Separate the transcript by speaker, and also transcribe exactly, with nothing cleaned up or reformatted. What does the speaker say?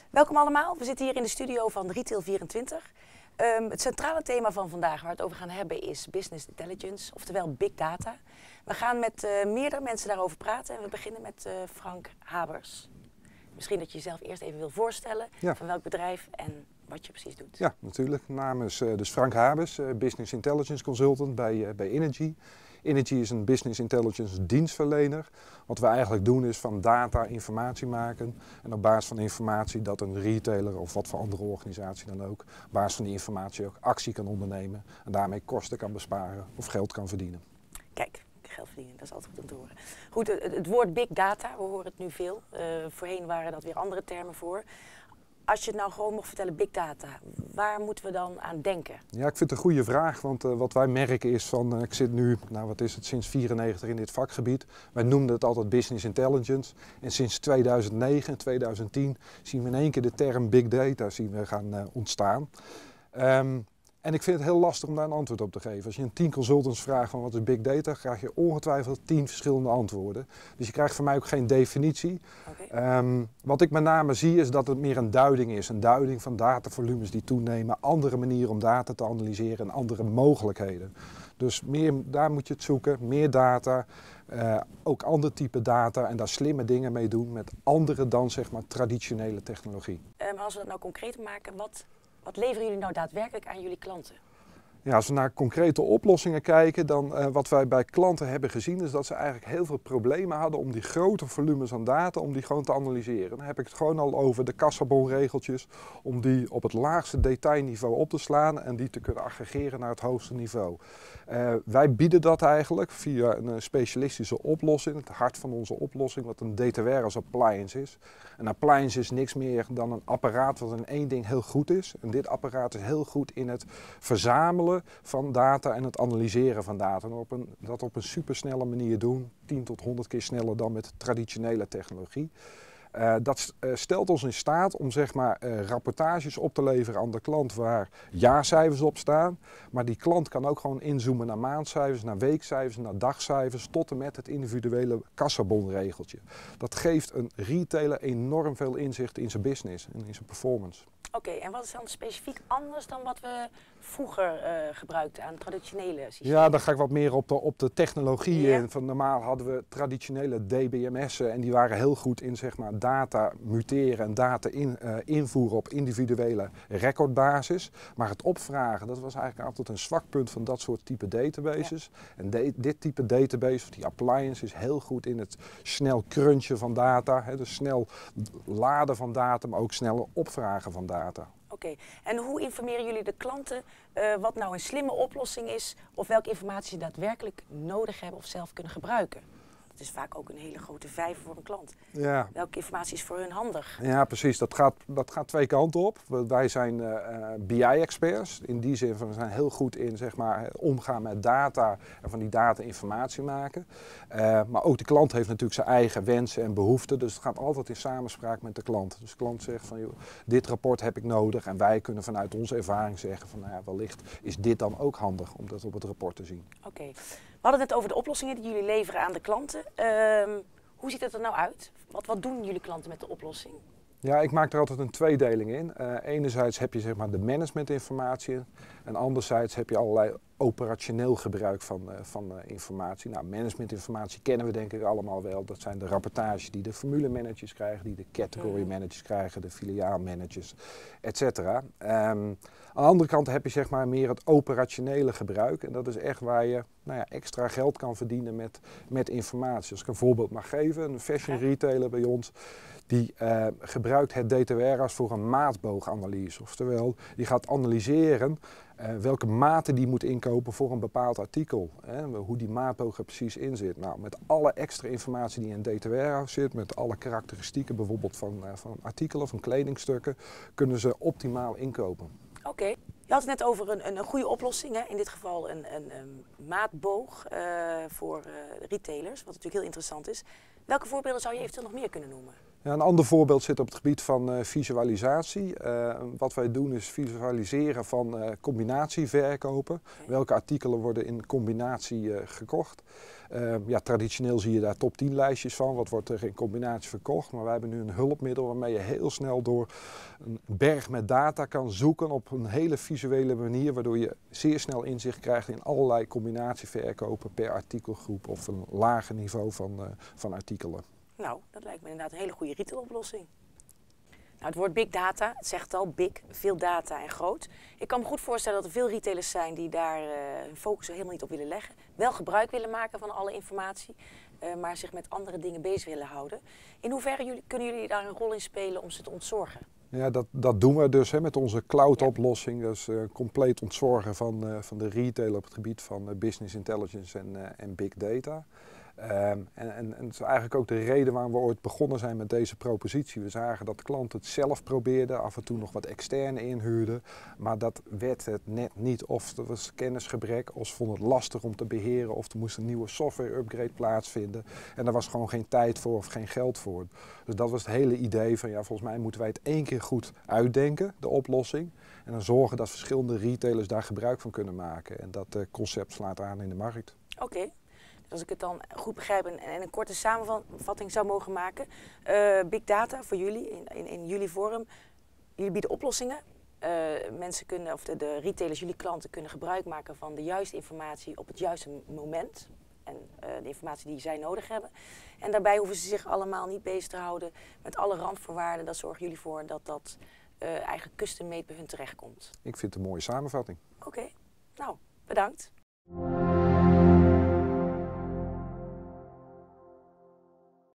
Speaker 1: Welkom allemaal, we zitten hier in de studio van Retail vierentwintig. Um, het centrale thema van vandaag waar we het over gaan hebben is Business Intelligence, oftewel Big Data. We gaan met uh, meerdere mensen daarover praten en we beginnen met uh, Frank Habers. Misschien dat je jezelf eerst even wil voorstellen, ja. Van welk bedrijf en wat je precies doet.
Speaker 2: Ja, natuurlijk. Mijn naam is uh, dus Frank Habers, uh, Business Intelligence Consultant bij, uh, bij Innogy. Innogy is een Business Intelligence dienstverlener. Wat we eigenlijk doen is van data informatie maken en op basis van informatie dat een retailer of wat voor andere organisatie dan ook, op basis van die informatie ook actie kan ondernemen en daarmee kosten kan besparen of geld kan verdienen.
Speaker 1: Kijk, geld verdienen, dat is altijd goed om te horen. Goed, het, het woord Big Data, we horen het nu veel. Uh, voorheen waren dat weer andere termen voor. Als je het nou gewoon mocht vertellen, Big Data, waar moeten we dan aan denken?
Speaker 2: Ja, ik vind het een goede vraag, want uh, wat wij merken is van, uh, ik zit nu, nou wat is het, sinds vierennegentig in dit vakgebied. Wij noemden het altijd Business Intelligence en sinds tweeduizend negen en tweeduizend tien zien we in één keer de term Big Data zien we gaan uh, ontstaan. Um, En ik vind het heel lastig om daar een antwoord op te geven. Als je een tien consultants vraagt van wat is Big Data, krijg je ongetwijfeld tien verschillende antwoorden. Dus je krijgt van mij ook geen definitie. Okay. Um, wat ik met name zie is dat het meer een duiding is. Een duiding van datavolumes die toenemen, andere manieren om data te analyseren en andere mogelijkheden. Dus meer, daar moet je het zoeken, meer data, uh, ook ander type data en daar slimme dingen mee doen met andere dan zeg maar traditionele technologie.
Speaker 1: Um, als we dat nou concreet maken, wat... Wat leveren jullie nou daadwerkelijk aan jullie klanten?
Speaker 2: Ja, als we naar concrete oplossingen kijken, dan uh, wat wij bij klanten hebben gezien is dat ze eigenlijk heel veel problemen hadden om die grote volumes aan data, om die gewoon te analyseren. Dan heb ik het gewoon al over de kassabonregeltjes, om die op het laagste detailniveau op te slaan en die te kunnen aggregeren naar het hoogste niveau. Uh, wij bieden dat eigenlijk via een specialistische oplossing, het hart van onze oplossing, wat een data warehouse appliance is. Een appliance is niks meer dan een apparaat wat in één ding heel goed is. En dit apparaat is heel goed in het verzamelen van data en het analyseren van data. En op een, dat op een supersnelle manier doen, tien tot honderd keer sneller dan met traditionele technologie. Uh, dat uh, stelt ons in staat om zeg maar, uh, rapportages op te leveren aan de klant waar jaarcijfers op staan. Maar die klant kan ook gewoon inzoomen naar maandcijfers, naar weekcijfers, naar dagcijfers, tot en met het individuele kassabonregeltje. Dat geeft een retailer enorm veel inzicht in zijn business en in zijn performance.
Speaker 1: Oké, okay, en wat is dan specifiek anders dan wat we vroeger uh, gebruikten aan traditionele systemen?
Speaker 2: Ja, dan ga ik wat meer op de, op de technologie in. Van normaal hadden we traditionele D B M S'en en die waren heel goed in zeg maar, data muteren en data in, uh, invoeren op individuele recordbasis. Maar het opvragen, dat was eigenlijk altijd een zwak punt van dat soort type databases. Ja. En de, dit type database, of die appliance, is heel goed in het snel crunchen van data. Hè, dus snel laden van data, maar ook sneller opvragen van data.
Speaker 1: Oké, okay. En hoe informeren jullie de klanten uh, wat nou een slimme oplossing is of welke informatie ze daadwerkelijk nodig hebben of zelf kunnen gebruiken? Dat is vaak ook een hele grote vijver voor een klant. Ja. Welke informatie is voor hun handig?
Speaker 2: Ja, precies. Dat gaat, dat gaat twee kanten op. Wij zijn uh, B I-experts. In die zin van we zijn heel goed in zeg maar, omgaan met data en van die data informatie maken. Uh, maar ook de klant heeft natuurlijk zijn eigen wensen en behoeften. Dus het gaat altijd in samenspraak met de klant. Dus de klant zegt van joh, dit rapport heb ik nodig. En wij kunnen vanuit onze ervaring zeggen van nou ja, wellicht is dit dan ook handig om dat op het rapport te zien.
Speaker 1: Oké. Okay. We hadden het net over de oplossingen die jullie leveren aan de klanten. Uh, hoe ziet het er nou uit? Wat, wat doen jullie klanten met de oplossing?
Speaker 2: Ja, ik maak er altijd een tweedeling in. Uh, enerzijds heb je zeg maar, de managementinformatie en anderzijds heb je allerlei operationeel gebruik van, uh, van uh, informatie. Nou, managementinformatie kennen we denk ik allemaal wel. Dat zijn de rapportages die de formulemanagers krijgen, die de category managers krijgen, de filiaalmanagers, et cetera. Um, aan de andere kant heb je zeg maar, meer het operationele gebruik. En dat is echt waar je nou ja, extra geld kan verdienen met, met informatie. Als ik een voorbeeld mag geven, een fashion retailer bij ons, die uh, gebruikt het data warehouse voor een maatbooganalyse. Oftewel, die gaat analyseren uh, welke maten die moet inkopen voor een bepaald artikel. Hè, hoe die maatboog er precies in zit. Nou, met alle extra informatie die in een data warehouse zit, met alle karakteristieken bijvoorbeeld van, uh, van artikelen, van kledingstukken, kunnen ze optimaal inkopen.
Speaker 1: Oké. Okay. Je had het net over een, een, een goede oplossing, hè? In dit geval een, een, een maatboog uh, voor uh, retailers, wat natuurlijk heel interessant is. Welke voorbeelden zou je eventueel nog meer kunnen noemen?
Speaker 2: Ja, een ander voorbeeld zit op het gebied van uh, visualisatie. Uh, wat wij doen is visualiseren van uh, combinatieverkopen. Okay. Welke artikelen worden in combinatie uh, gekocht. Uh, ja, traditioneel zie je daar top tien lijstjes van. Wat wordt er in combinatie verkocht. Maar wij hebben nu een hulpmiddel waarmee je heel snel door een berg met data kan zoeken op een hele visuele manier. Waardoor je zeer snel inzicht krijgt in allerlei combinatieverkopen per artikelgroep of een lager niveau van, uh, van artikelen.
Speaker 1: Nou, dat lijkt me inderdaad een hele goede retailoplossing. Nou, het woord big data, het zegt al, big, veel data en groot. Ik kan me goed voorstellen dat er veel retailers zijn die daar uh, hun focus helemaal niet op willen leggen. Wel gebruik willen maken van alle informatie, uh, maar zich met andere dingen bezig willen houden. In hoeverre jullie, kunnen jullie daar een rol in spelen om ze te ontzorgen?
Speaker 2: Ja, dat, dat doen we dus hè, met onze cloud-oplossing. Ja. Dus uh, compleet ontzorgen van, uh, van de retailer op het gebied van uh, business intelligence en, uh, en big data. Um, en, en, en dat is eigenlijk ook de reden waarom we ooit begonnen zijn met deze propositie. We zagen dat klanten het zelf probeerden, af en toe nog wat externe inhuurden. Maar dat werd het net niet. Of er was kennisgebrek, of ze vonden het lastig om te beheren, of er moest een nieuwe software-upgrade plaatsvinden. En daar was gewoon geen tijd voor of geen geld voor. Dus dat was het hele idee van, ja, volgens mij moeten wij het één keer goed uitdenken, de oplossing. En dan zorgen dat verschillende retailers daar gebruik van kunnen maken. En dat uh, concept slaat aan in de markt.
Speaker 1: Oké. Okay. Als ik het dan goed begrijp en, en een korte samenvatting zou mogen maken. Uh, big data voor jullie, in, in, in jullie vorm. Jullie bieden oplossingen. Uh, mensen kunnen, of de, de retailers, jullie klanten, kunnen gebruik maken van de juiste informatie op het juiste moment. En uh, de informatie die zij nodig hebben. En daarbij hoeven ze zich allemaal niet bezig te houden met alle randvoorwaarden. Dat zorgen jullie voor dat dat uh, eigenlijk custom-made bij hun terechtkomt.
Speaker 2: Ik vind het een mooie samenvatting.
Speaker 1: Oké, okay. Nou, bedankt.